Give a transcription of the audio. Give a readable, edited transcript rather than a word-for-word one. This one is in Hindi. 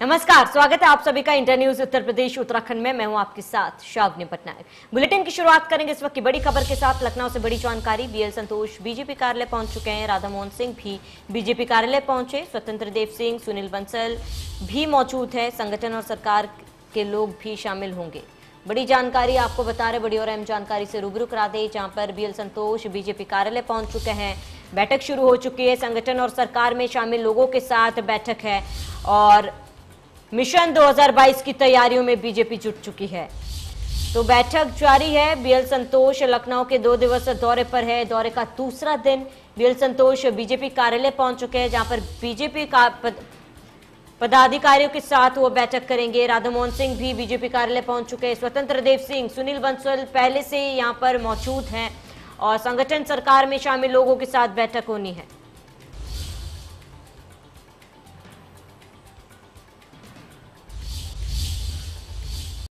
नमस्कार, स्वागत है आप सभी का इंटर न्यूज उत्तर प्रदेश उत्तराखंड में। मैं हूं आपके साथ शावनी पटनायक। बुलेटिन की शुरुआत करेंगे इस वक्त की बड़ी खबर के साथ। लखनऊ से बड़ी जानकारी। बीएल संतोष बीजेपी कार्यालय पहुंच चुके हैं। राधा मोहन सिंह भी बीजेपी कार्यालय पहुंचे। स्वतंत्र देव सिंह, सुनील बंसल भी मौजूद है। संगठन और सरकार के लोग भी शामिल होंगे। बड़ी जानकारी आपको बता रहे, बड़ी और अहम जानकारी से रूबरू करा दे, जहां पर बीएल संतोष बीजेपी कार्यालय पहुंच चुके हैं। बैठक शुरू हो चुकी है। संगठन और सरकार में शामिल लोगों के साथ बैठक है और मिशन 2022 की तैयारियों में बीजेपी जुट चुकी है। तो बैठक जारी है। बीएल संतोष लखनऊ के 2 दिवसीय दौरे पर है। दौरे का दूसरा दिन बीएल संतोष बीजेपी कार्यालय पहुंच चुके हैं, जहां पर बीजेपी का पदाधिकारियों के साथ वो बैठक करेंगे। राधा मोहन सिंह भी बीजेपी कार्यालय पहुंच चुके हैं। स्वतंत्र देव सिंह, सुनील बंसल पहले से यहां पर मौजूद हैं और संगठन सरकार में शामिल लोगों के साथ बैठक होनी है।